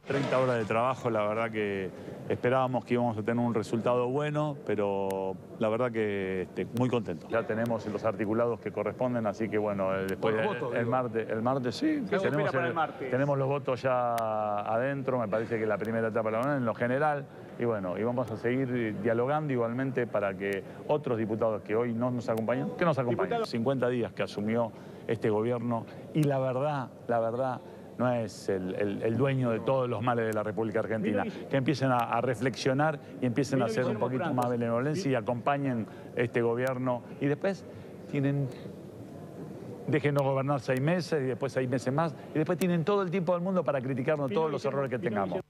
30 horas de trabajo, la verdad que esperábamos que íbamos a tener un resultado bueno, pero la verdad que muy contento. Ya tenemos los articulados que corresponden, así que bueno, después el martes sí, tenemos los votos ya adentro, me parece que la primera etapa en lo general, y bueno, y vamos a seguir dialogando igualmente para que otros diputados que hoy no nos acompañan, que nos acompañen. 50 días que asumió este gobierno y la verdad, no es el dueño de todos los males de la República Argentina. Que empiecen a reflexionar y empiecen a hacer un poquito más benevolencia y acompañen este gobierno. Y después déjenos gobernar 6 meses y después 6 meses más. Y después tienen todo el tiempo del mundo para criticarnos todos los errores que tengamos.